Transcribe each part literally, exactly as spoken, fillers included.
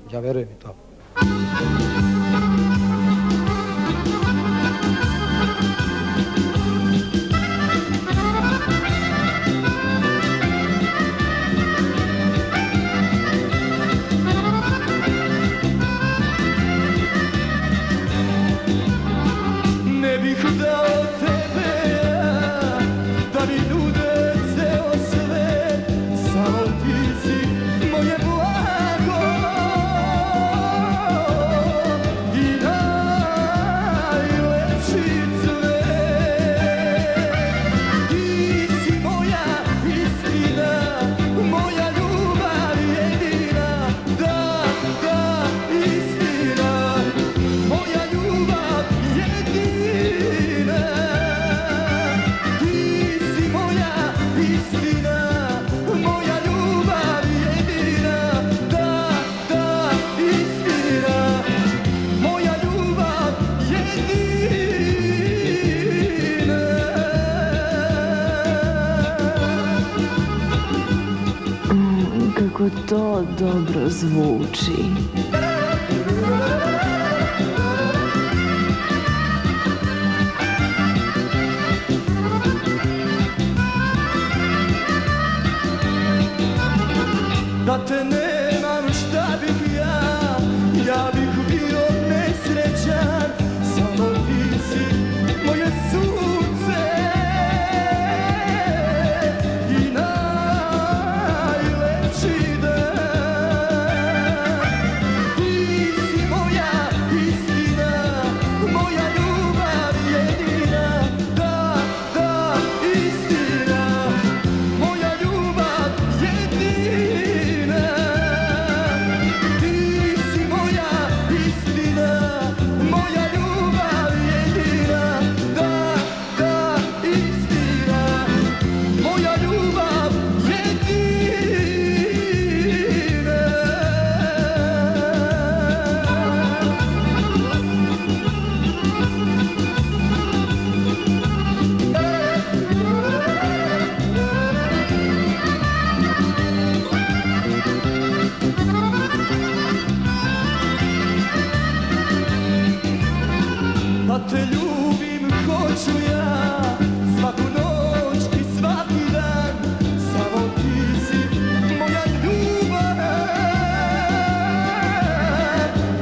ja verujem i to. Ne bih dao tebe ja, da mi nude ceo svet, samo ti si moje blago i najlepši cvet. Ti si moja istina, moja ljubav jedina, da, da, istina, moja ljubav jedina. Kako to dobro zvuči. Da te nemam šta bih ja, ja bih bio nesrećan, samo ti si moje sunce i najlepši dan. Ti si moja istina, moja ljubav jedina, da, da, istina, moja ljubav jedina. Da te ljubim hoću ja, svaku noć i svaki dan, samo ti si moja ljubav i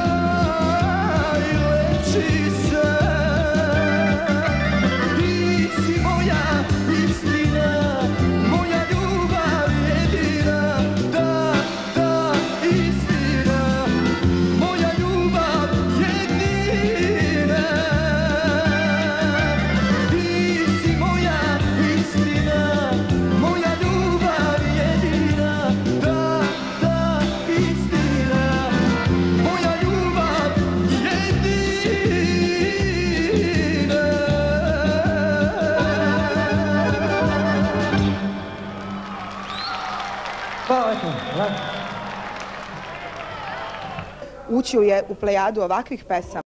najlepši san. Ti si moja istina, moja ljubav jedina, da, da, istina, moja ljubav jedina. Ući je u plejadu ovakvih pesama